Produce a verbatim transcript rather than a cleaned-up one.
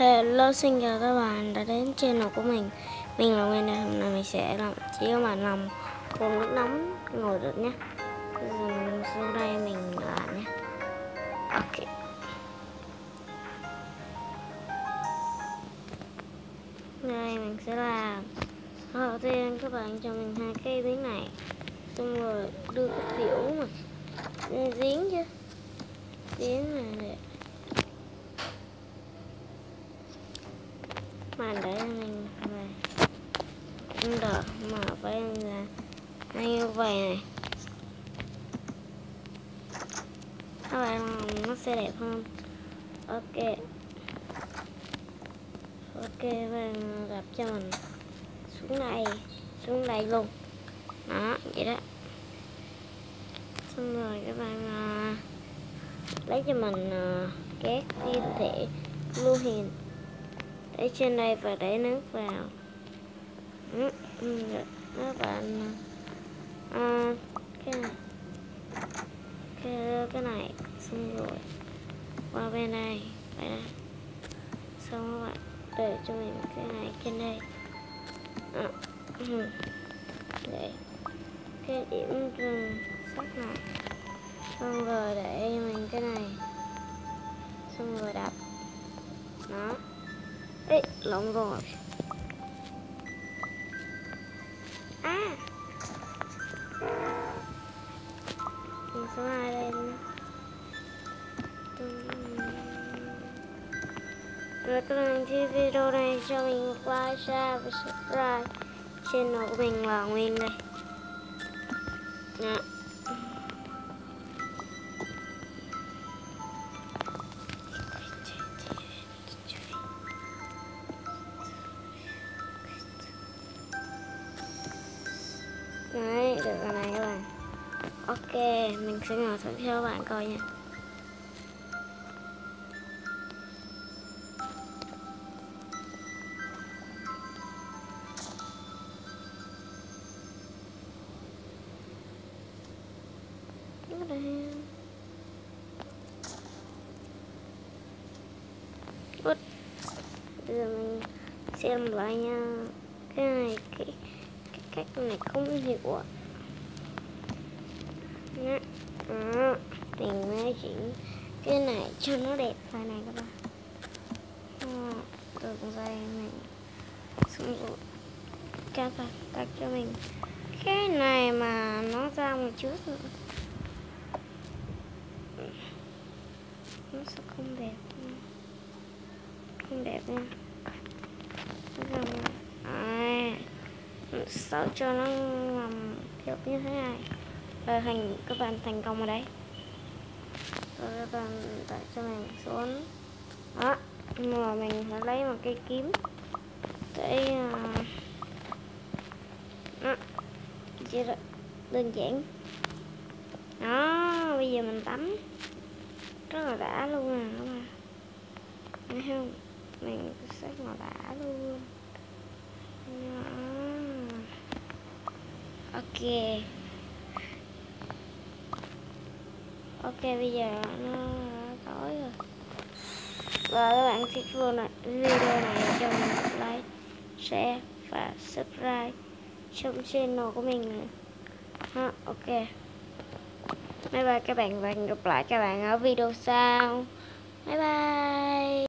Hello, xin chào các bạn đã đến channel của mình. Mình là Nguyên. Hôm nay mình sẽ làm chỉ các bạn làm bồn nước nóng ngồi được nhé. Bây giờ mình xuống đây mình làm nhé. Ok. Đây mình sẽ làm. Đầu tiên các bạn cho mình hai cây miếng này, xong rồi đưa cái tiểu mà giếng chứ, giếng này để màn để mình về không đỡ mà phải là như vậy này, các bạn làm nó sẽ đẹp hơn. Ok, ok bạn gặp cho mình xuống đây, xuống đây luôn đó, vậy đó. Xong rồi các bạn uh, lấy cho mình uh, két thiên thể lưu hiền để trên đây và để nước vào. Ừ, ừ, các bạn uh, cái này cái, cái này xong rồi qua bên này vậy đó. Xong các bạn để cho mình cái này trên đây à, ừ. Để cái điểm rừng sắt này, xong rồi để mình cái này, xong rồi đập nó. Ê, lộn rồi. À, mình số hai đây nữa. Và các bạn thấy video này cho mình một like, share và subscribe. Channel của mình là Nguyên đây. Đó. Đấy, được rồi này các bạn. Ok, mình sẽ ngồi thử cho các bạn coi nha. Út. Bây giờ mình xem lại nha. Cái này, cái, cái cách này không hiệu quả. Đó. Đó. Mình mới chỉnh cái này cho nó đẹp thôi này các bạn. Đó. Đường dây mình xong rồi các bạn tắt cho mình cái này mà nó ra một chút nữa, nó sẽ không đẹp, không đẹp nha. À, sao cho nó làm kiểu như thế này rồi thành các bạn thành công ở đấy. Rồi các bạn đặt cho mình xuống đó, mà mình phải lấy một cây kiếm để uh, đó, chỉ đơn giản đó. Bây giờ mình tắm rất là đã luôn à các bạn, thấy không? Mình rất là đã luôn đó. Ok, ok bây giờ nó tối rồi. Và các bạn thích video này, video này cho mình like, share và subscribe trong channel của mình ha. Ok, bye bye các bạn và hẹn gặp lại các bạn ở video sau. Bye bye.